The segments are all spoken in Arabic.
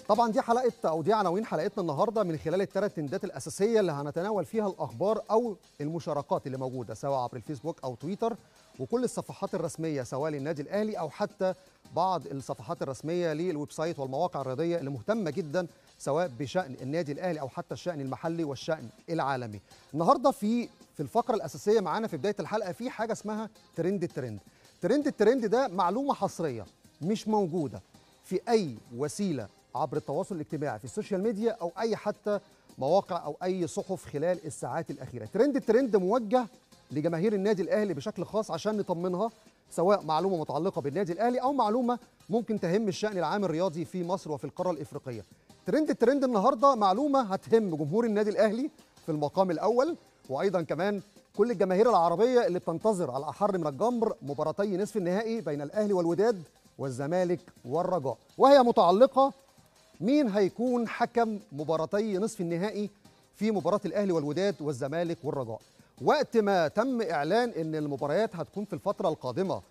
طبعا دي حلقه او دي عناوين حلقتنا النهارده من خلال الثلاث تندات الاساسيه اللي هنتناول فيها الاخبار او المشاركات اللي موجوده سواء عبر الفيسبوك او تويتر، وكل الصفحات الرسميه سواء للنادي الاهلي او حتى بعض الصفحات الرسميه للويب سايت والمواقع الرياضيه اللي مهتمه جدا سواء بشان النادي الاهلي او حتى الشان المحلي والشان العالمي. النهارده في الفقره الاساسيه معانا في بدايه الحلقه في حاجه اسمها ترند الترند. ترند الترند ده معلومه حصريه مش موجوده في اي وسيله عبر التواصل الاجتماعي في السوشيال ميديا او اي حتى مواقع او اي صحف خلال الساعات الاخيره. ترند الترند موجه لجماهير النادي الاهلي بشكل خاص عشان نطمنها، سواء معلومه متعلقه بالنادي الاهلي او معلومه ممكن تهم الشان العام الرياضي في مصر وفي القاره الافريقيه. ترند الترند النهارده معلومه هتهم جمهور النادي الاهلي في المقام الاول، وايضا كمان كل الجماهير العربيه اللي بتنتظر على الاحر من الجمر مباراتي نصف النهائي بين الاهلي والوداد والزمالك والرجاء، وهي متعلقه مين هيكون حكم مباراتي نصف النهائي في مباراة الأهلي والوداد والزمالك والرجاء. وقت ما تم إعلان أن المباريات هتكون في الفترة القادمة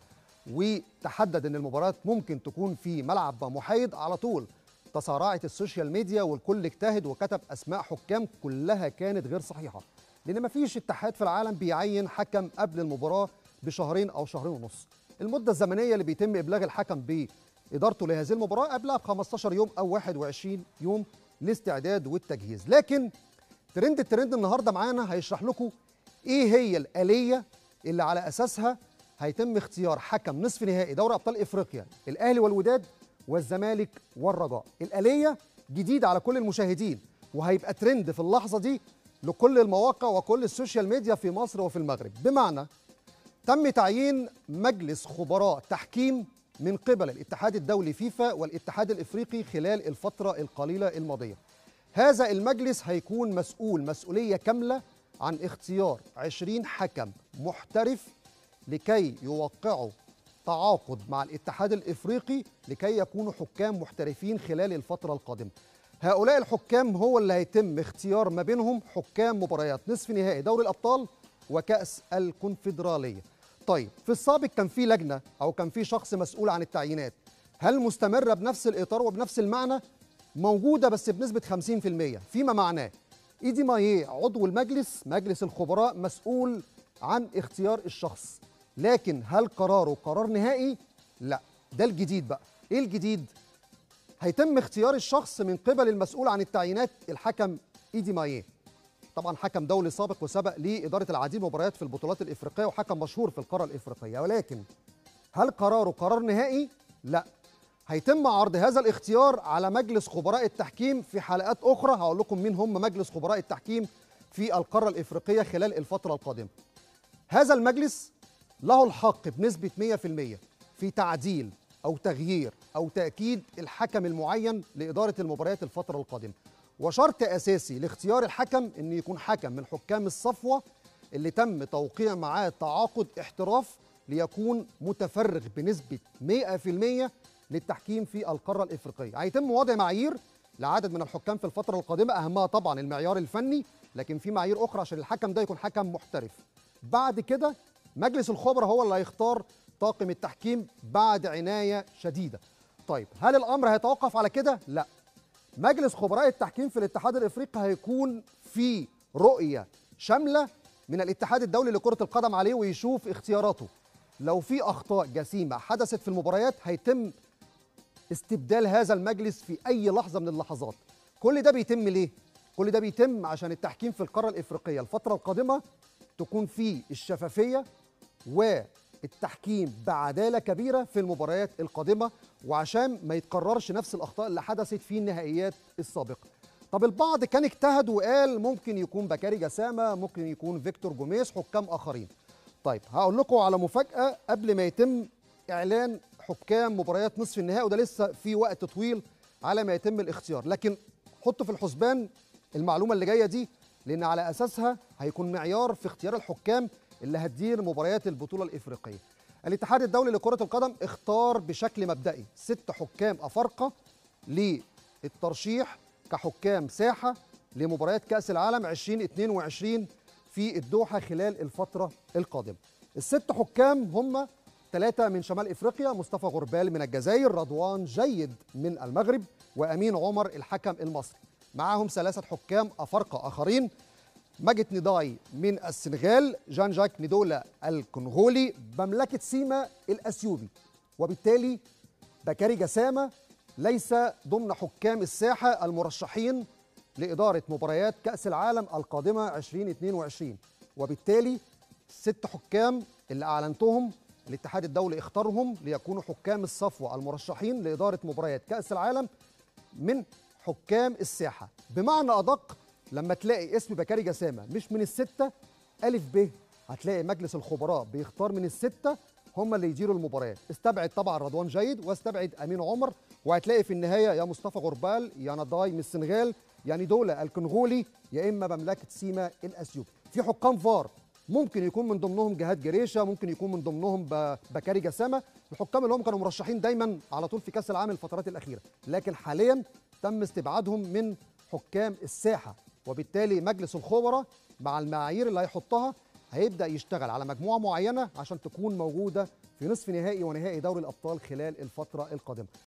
وتحدد أن المباريات ممكن تكون في ملعب محايد، على طول تسارعت السوشيال ميديا والكل اجتهد وكتب أسماء حكام كلها كانت غير صحيحة، لأن مفيش اتحاد في العالم بيعين حكم قبل المباراة بشهرين أو شهرين ونص. المدة الزمنية اللي بيتم إبلاغ الحكم إدارته لهذه المباراة قبلها ب 15 يوم أو 21 يوم للاستعداد والتجهيز. لكن ترند الترند النهارده معانا هيشرح لكم إيه هي الآلية اللي على أساسها هيتم اختيار حكم نصف نهائي دوري أبطال إفريقيا الأهلي والوداد والزمالك والرجاء. الآلية جديدة على كل المشاهدين وهيبقى ترند في اللحظة دي لكل المواقع وكل السوشيال ميديا في مصر وفي المغرب، بمعنى تم تعيين مجلس خبراء تحكيم من قبل الاتحاد الدولي فيفا والاتحاد الافريقي خلال الفترة القليلة الماضية. هذا المجلس هيكون مسؤول مسؤولية كاملة عن اختيار 20 حكم محترف لكي يوقعوا تعاقد مع الاتحاد الافريقي لكي يكونوا حكام محترفين خلال الفترة القادمة. هؤلاء الحكام هو اللي هيتم اختيار ما بينهم حكام مباريات نصف نهائي دوري الابطال وكأس الكونفدرالية. طيب في السابق كان في لجنة أو كان في شخص مسؤول عن التعيينات، هل مستمرة بنفس الإطار وبنفس المعنى؟ موجودة بس بنسبة 50%، فيما معناه إيدي ماييه عضو المجلس مجلس الخبراء مسؤول عن اختيار الشخص، لكن هل قراره قرار نهائي؟ لا. ده الجديد بقى. إيه الجديد؟ هيتم اختيار الشخص من قبل المسؤول عن التعيينات الحكم إيدي ماييه، طبعا حكم دولي سابق وسبق لإدارة العديد من المباريات في البطولات الإفريقية وحكم مشهور في القارة الإفريقية، ولكن هل قراره قرار نهائي؟ لا. هيتم عرض هذا الاختيار على مجلس خبراء التحكيم في حلقات أخرى، هقول لكم مين هم مجلس خبراء التحكيم في القارة الإفريقية خلال الفترة القادمة. هذا المجلس له الحق بنسبة 100% في تعديل أو تغيير أو تأكيد الحكم المعين لإدارة المباريات الفترة القادمة، وشرط أساسي لاختيار الحكم أن يكون حكم من حكام الصفوة اللي تم توقيع معاه تعاقد احتراف ليكون متفرغ بنسبة 100% للتحكيم في القارة الإفريقية. هيتم وضع معايير لعدد من الحكام في الفترة القادمة، أهمها طبعا المعيار الفني، لكن في معايير أخرى عشان الحكم ده يكون حكم محترف. بعد كده مجلس الخبراء هو اللي هيختار طاقم التحكيم بعد عناية شديدة. طيب هل الأمر هيتوقف على كده؟ لا. مجلس خبراء التحكيم في الاتحاد الافريقي هيكون في رؤيه شامله من الاتحاد الدولي لكره القدم عليه ويشوف اختياراته. لو في اخطاء جسيمه حدثت في المباريات هيتم استبدال هذا المجلس في اي لحظه من اللحظات. كل ده بيتم ليه؟ كل ده بيتم عشان التحكيم في القاره الافريقيه الفتره القادمه تكون فيه الشفافيه والتحكيم بعداله كبيره في المباريات القادمه، وعشان ما يتكررش نفس الاخطاء اللي حدثت في النهائيات السابقه. طب البعض كان اجتهد وقال ممكن يكون بكاري جسامه، ممكن يكون فيكتور جوميز، حكام اخرين. طيب هقول لكم على مفاجاه قبل ما يتم اعلان حكام مباريات نصف النهائي، وده لسه في وقت طويل على ما يتم الاختيار، لكن حطوا في الحسبان المعلومه اللي جايه دي لان على اساسها هيكون معيار في اختيار الحكام اللي هتدير مباريات البطوله الافريقيه. الاتحاد الدولي لكرة القدم اختار بشكل مبدئي 6 حكام أفارقة للترشيح كحكام ساحة لمباريات كأس العالم 2022 في الدوحة خلال الفترة القادمة. ال6 حكام هم 3 من شمال افريقيا، مصطفى غربال من الجزائر، رضوان جيد من المغرب، وامين عمر الحكم المصري. معاهم 3 حكام افارقه اخرين، ماجد نداي من السنغال، جان جاك ندولا الكونغولي، مملكه سيما الاثيوبي. وبالتالي بكاري جسامه ليس ضمن حكام الساحه المرشحين لاداره مباريات كاس العالم القادمه 2022. وبالتالي 6 حكام اللي اعلنتهم الاتحاد الدولي اختارهم ليكونوا حكام الصفوه المرشحين لاداره مباريات كاس العالم من حكام الساحه. بمعنى ادق، لما تلاقي اسم بكاري جسامه مش من ال6 الف ب، هتلاقي مجلس الخبراء بيختار من ال6 هم اللي يديروا المباريات. استبعد طبعا رضوان جيد واستبعد امين عمر، وهتلاقي في النهايه يا مصطفى غربال يا نضاي من السنغال يا ندولا الكونغولي يا اما مملكه سيما الاثيوبي. في حكام فار ممكن يكون من ضمنهم جهاد جريشه، ممكن يكون من ضمنهم بكاري جسامه، الحكام اللي هم كانوا مرشحين دايما على طول في كاس العالم الفترات الاخيره، لكن حاليا تم استبعادهم من حكام الساحه. وبالتالي مجلس الخبراء مع المعايير اللي هيحطها هيبدا يشتغل على مجموعه معينه عشان تكون موجوده في نصف نهائي ونهائي دوري الابطال خلال الفتره القادمه.